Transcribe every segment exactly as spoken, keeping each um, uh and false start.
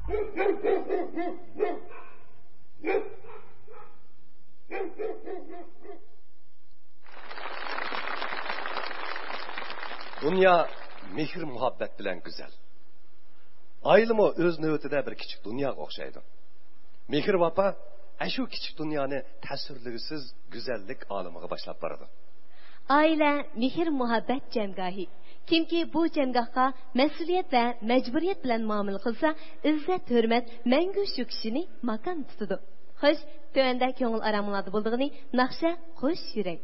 Dünya mehr muhabbet bilen güzel. Aylımı öz növetide bir küçük dünya okşaydı. Mehr vapa, şu küçük dünyanı tasvirligisiz güzellik alımıga başlap baradı. Aile, mehr muhabbet cemgahi. Kimki bu cemgahga mesuliyet ve mecburiyet bilen muamele kılsa, izzet, hürmet, mengü şu kişini makam tutudu. Hoş, tövende köngül aramıladı bulduğunu, nakşa hoş yürek.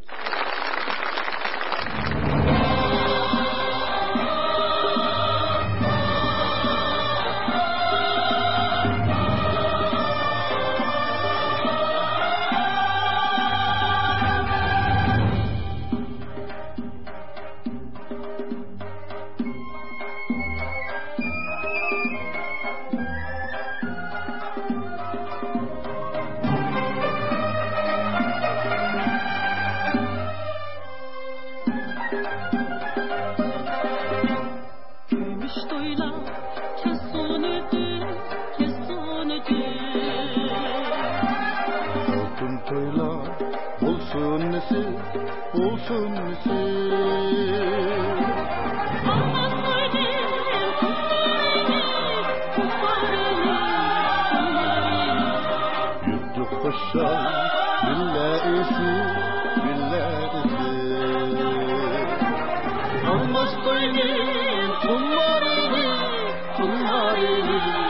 Almas koyun, kumlarını, kumlarını